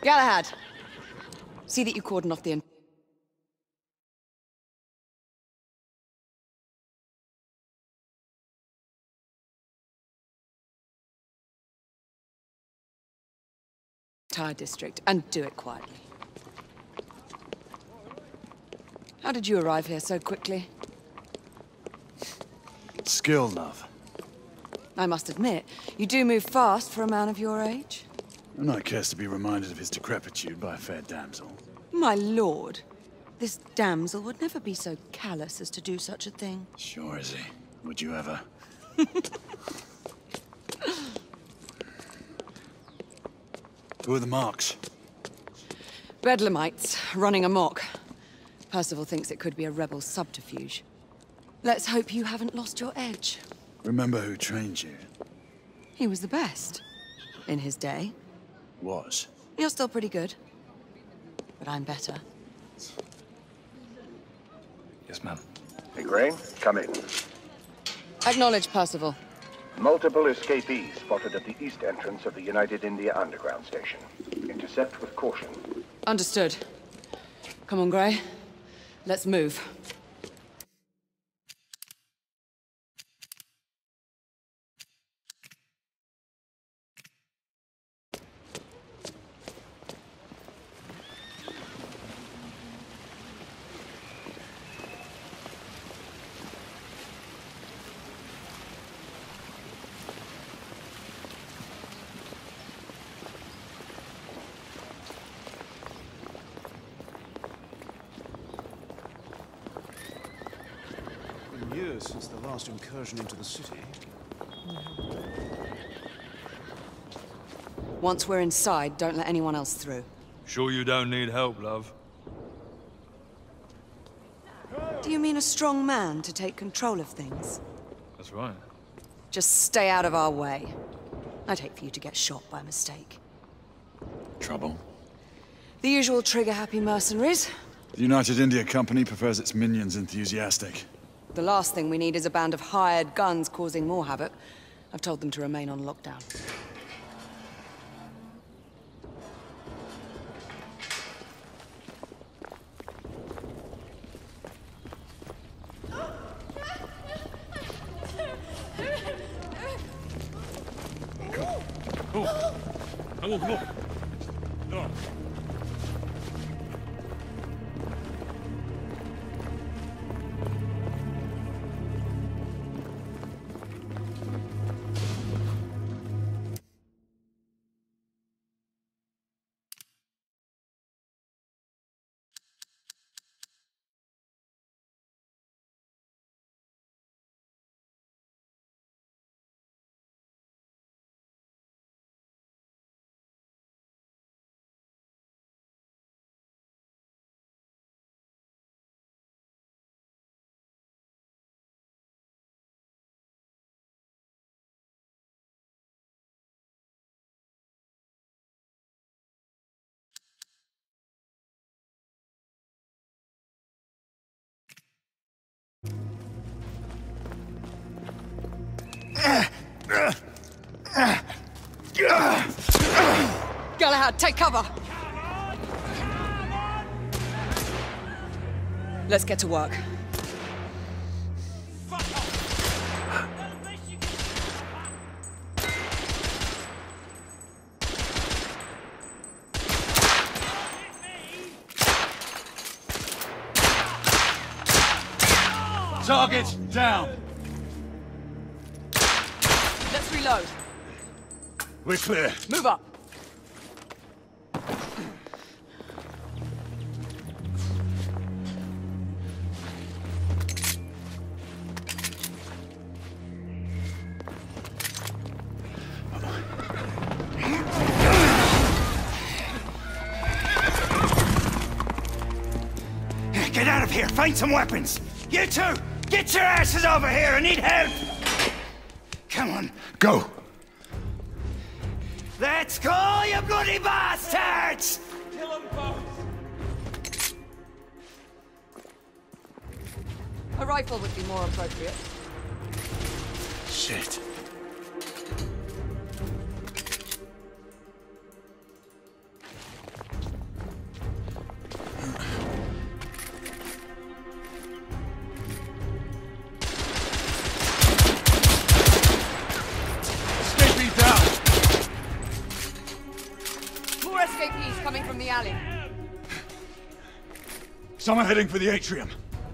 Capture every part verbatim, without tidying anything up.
Galahad, see that you cordon off the entire district, and do it quietly. How did you arrive here so quickly? Skill, love. I must admit, you do move fast for a man of your age. I'm not cares to be reminded of his decrepitude by a fair damsel. My lord, this damsel would never be so callous as to do such a thing. Sure is he. Would you ever? Who are the marks? Bedlamites, running amok. Percival thinks it could be a rebel subterfuge. Let's hope you haven't lost your edge. Remember who trained you? He was the best. In his day. Was. You're still pretty good. But I'm better. Yes, ma'am. Hey, Gray, come in. Acknowledge, Percival. Multiple escapees spotted at the east entrance of the United India Underground Station. Intercept with caution. Understood. Come on, Gray. Let's move. Years since the last incursion into the city. Once we're inside, don't let anyone else through. Sure you don't need help, love? Do you mean a strong man to take control of things? That's right. Just stay out of our way. I'd hate for you to get shot by mistake. Trouble? The usual trigger-happy mercenaries. The United India Company prefers its minions enthusiastic. The last thing we need is a band of hired guns causing more havoc. I've told them to remain on lockdown. Come on, come on. No. Galahad, take cover! Let's get to work. Target down! Let's reload. We're clear. Move up. Get out of here! Find some weapons! You two! Get your asses over here! I need help! Come on. Go! Let's go, you bloody bastards! Kill them both! A rifle would be more appropriate. Shit. More escapees coming from the alley. Someone heading for the atrium.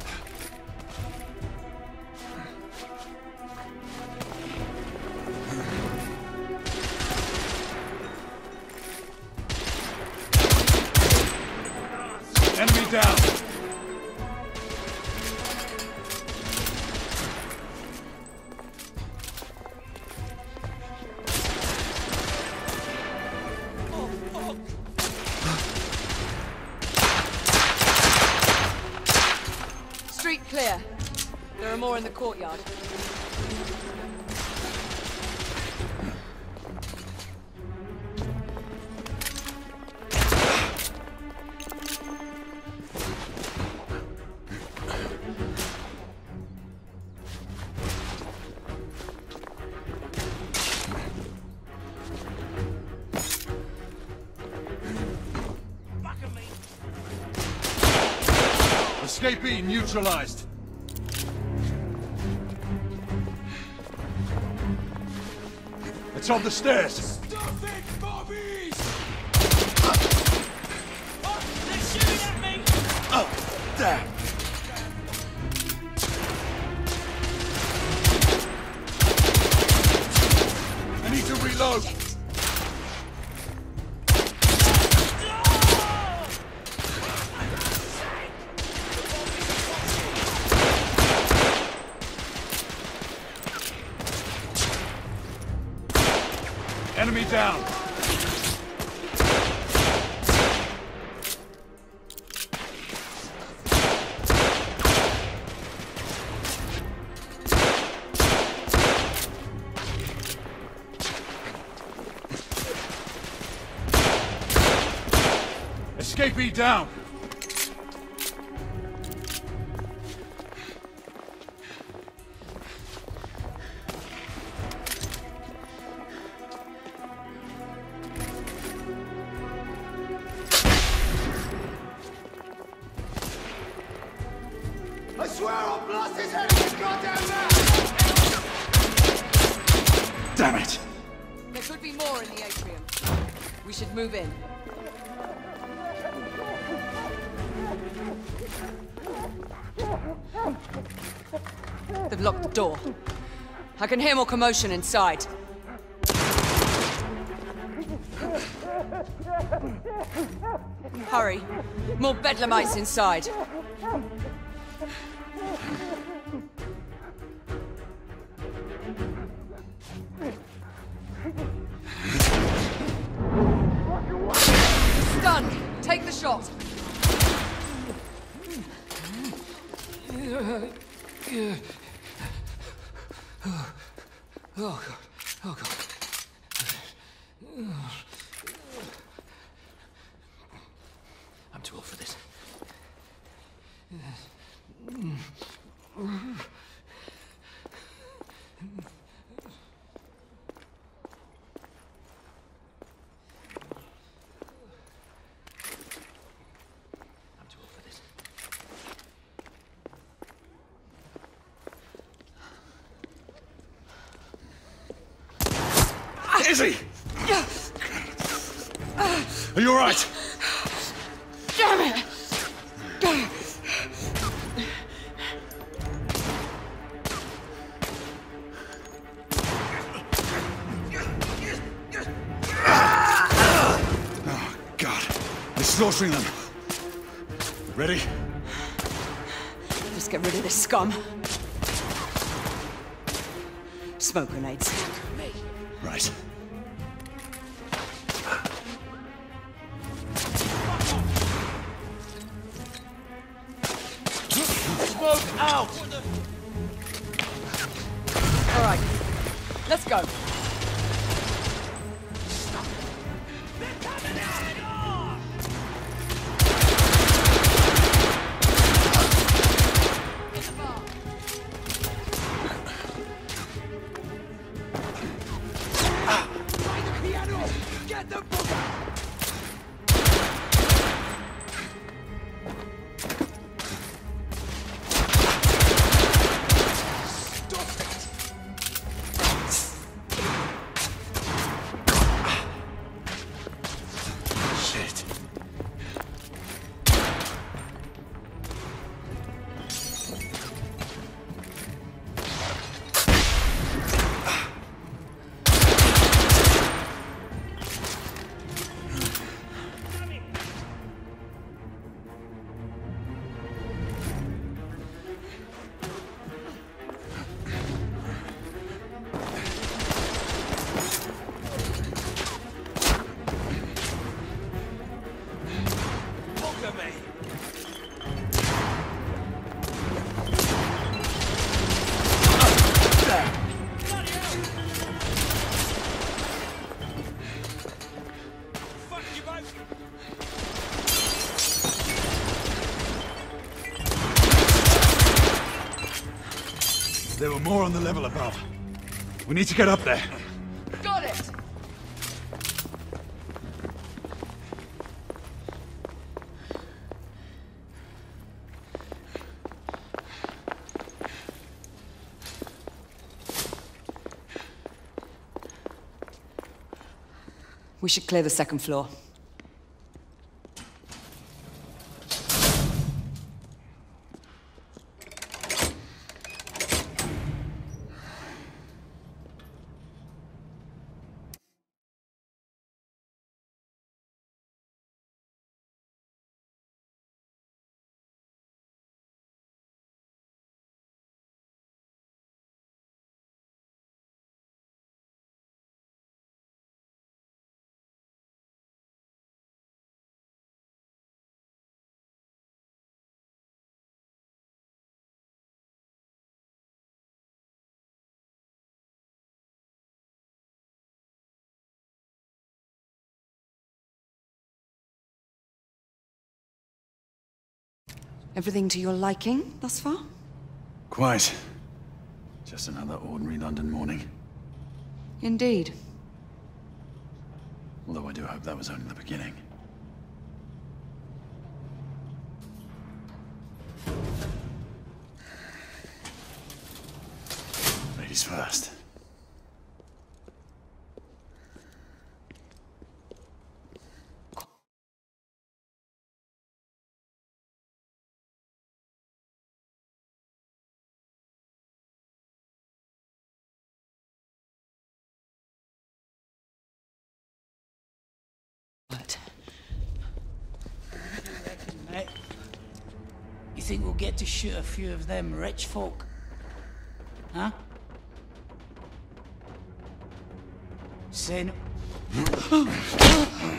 Enemy down. Street clear. There are more in the courtyard. Escapee neutralized. It's on the stairs. Stop it, Bobbies! Oh, they're shooting at me! Oh, damn. I need to reload. Enemy down. Escapee down. I swear I'll blast his head in his goddamn mouth! Damn it. There could be more in the atrium. We should move in. They've locked the door. I can hear more commotion inside. Hurry. More bedlamites inside. Stunned. Take the shot. Oh, God. Oh, God. I'm too old for this. Izzy! Are you all right? Damn it! Oh, God. They're slaughtering them. Ready? Let's get rid of this scum. Smoke grenades. Right. Smoke out! All right, let's go. There were more on the level above. We need to get up there. Got it! We should clear the second floor. Everything to your liking thus far? Quite. Just another ordinary London morning. Indeed. Although I do hope that was only the beginning. Ladies first. What? Mate, you think we'll get to shoot a few of them rich folk? Huh? Say no.